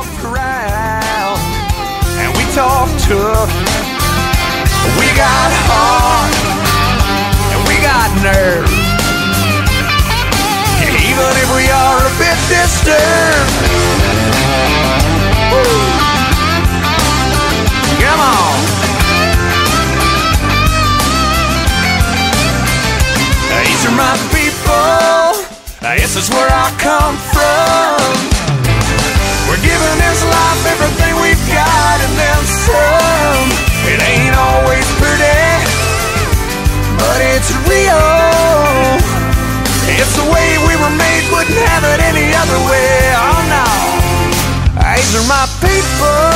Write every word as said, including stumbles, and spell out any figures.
walk around and we talk tough. We got heart and we got nerve, even if we are a bit disturbed. Woo. Come on. These are my people, this is where I come from. We're giving this life everything we've got and then some. It ain't always pretty, but it's real. It's the way we were made, wouldn't have it any other way. Oh no, these are my people.